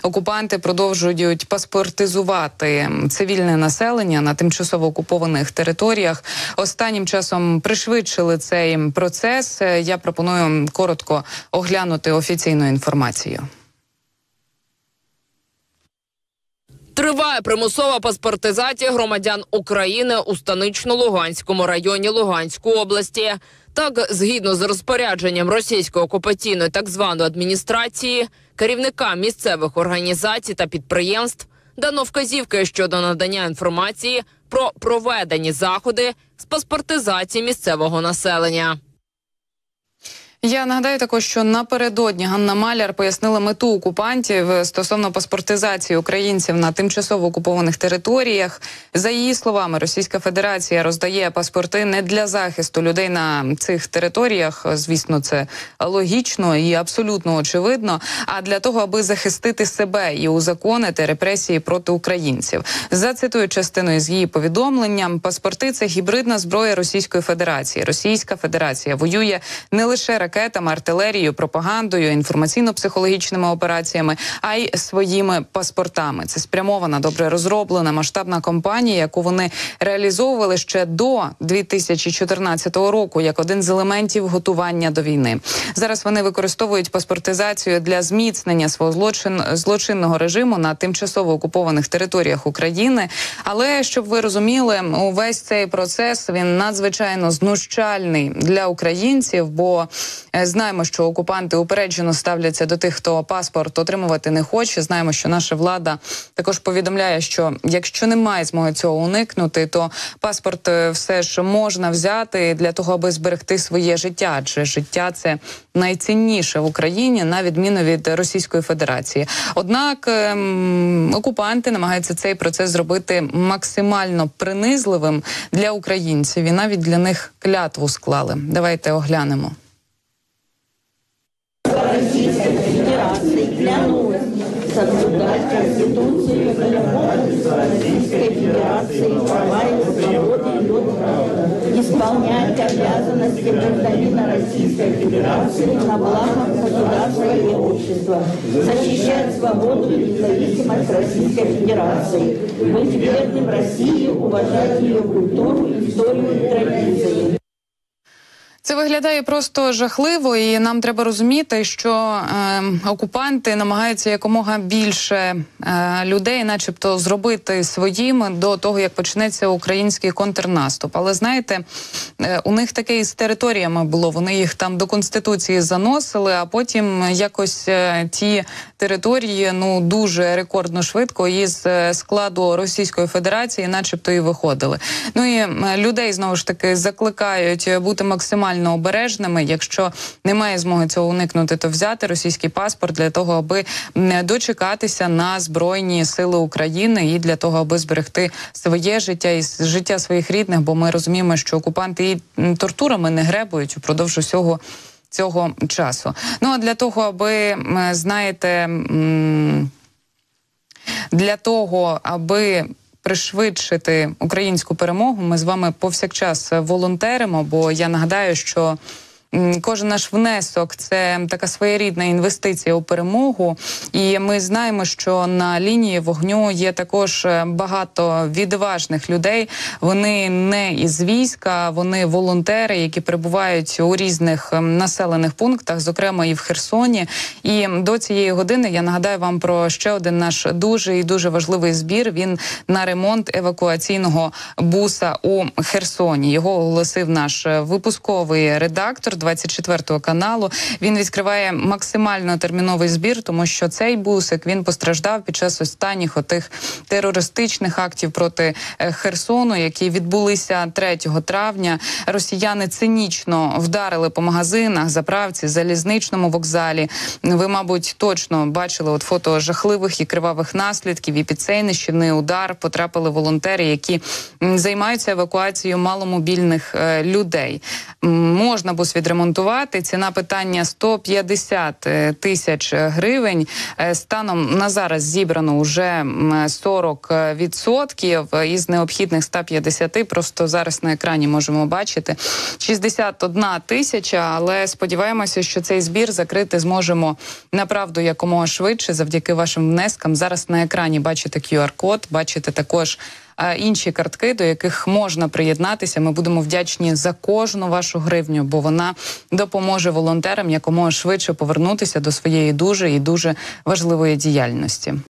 окупанти продовжують паспортизувати цивільне населення на тимчасово окупованих територіях. Останнім часом пришвидшили цей процес. Я пропоную коротко оглянути офіційну інформацію. Триває примусова паспортизація громадян України у Станично-Луганському районі Луганської області. Так, згідно з розпорядженням російської окупаційної так званої адміністрації, керівникам місцевих організацій та підприємств дано вказівки щодо надання інформації про проведені заходи з паспортизації місцевого населення. Я нагадаю також, що напередодні Ганна Маляр пояснила мету окупантів стосовно паспортизації українців на тимчасово окупованих територіях. За її словами, Російська Федерація роздає паспорти не для захисту людей на цих територіях, звісно, це логічно і абсолютно очевидно, а для того, аби захистити себе і узаконити репресії проти українців. Зацитую частину із її повідомлення. Паспорти – це гібридна зброя Російської Федерації. Російська Федерація воює не лише ракетами, артилерією, пропагандою, інформаційно-психологічними операціями, а й своїми паспортами. Це спрямована, добре розроблена масштабна кампанія, яку вони реалізовували ще до 2014 року, як один з елементів готування до війни. Зараз вони використовують паспортизацію для зміцнення свого злочинного режиму на тимчасово окупованих територіях України. Але, щоб ви розуміли, увесь цей процес, він надзвичайно знущальний для українців, бо знаємо, що окупанти упереджено ставляться до тих, хто паспорт отримувати не хоче. Знаємо, що наша влада також повідомляє, що якщо немає змоги цього уникнути, то паспорт все ж можна взяти для того, аби зберегти своє життя. Адже життя – це найцінніше в Україні, на відміну від Російської Федерації. Однак окупанти намагаються цей процес зробити максимально принизливим для українців і навіть для них клятву склали. Давайте оглянемо. Российской Федерации клянусь соблюдать Конституцию и Российской Федерации, права и свободы ее, исполнять обязанности гражданина Российской Федерации на благо государства и общества, защищать свободу и независимость Российской Федерации, быть верным России, уважать ее культуру, историю и традиции. Це виглядає просто жахливо, і нам треба розуміти, що окупанти намагаються якомога більше людей начебто зробити своїми до того, як почнеться український контрнаступ. Але знаєте, у них таке і з територіями було, вони їх там до Конституції заносили, а потім якось ті території, дуже рекордно швидко із складу Російської Федерації начебто і виходили. І людей, знову ж таки, закликають бути максимально обережними. Якщо немає змоги цього уникнути, то взяти російський паспорт для того, аби дочекатися на Збройні Сили України і для того, аби зберегти своє життя і життя своїх рідних, бо ми розуміємо, що окупанти і тортурами не гребують упродовж усього цього часу. А для того, аби, знаєте, для того, аби пришвидшити українську перемогу, ми з вами повсякчас волонтеримо, бо я нагадаю, що кожен наш внесок – це така своєрідна інвестиція у перемогу. І ми знаємо, що на лінії вогню є також багато відважних людей. Вони не із війська, вони волонтери, які перебувають у різних населених пунктах, зокрема і в Херсоні. І до цієї години я нагадаю вам про ще один наш дуже і дуже важливий збір. Він на ремонт евакуаційного буса у Херсоні. Його оголосив наш випусковий редактор 24 каналу. Він відкриває максимально терміновий збір, тому що цей бусик, він постраждав під час останніх отих терористичних актів проти Херсону, які відбулися 3 травня. Росіяни цинічно вдарили по магазинах, заправці, залізничному вокзалі. Ви, мабуть, точно бачили фото жахливих і кривавих наслідків. І під цей нищівний удар потрапили волонтери, які займаються евакуацією маломобільних людей. Можна бус відремонтувати. Ціна питання 150 тисяч гривень. Станом на зараз зібрано вже 40% із необхідних 150. Просто зараз на екрані можемо бачити 61 тисяча, але сподіваємося, що цей збір закрити зможемо направду якомога швидше завдяки вашим внескам. Зараз на екрані бачите QR-код, бачите також інші картки, до яких можна приєднатися. Ми будемо вдячні за кожну вашу гривню, бо вона допоможе волонтерам якомога швидше повернутися до своєї дуже і дуже важливої діяльності.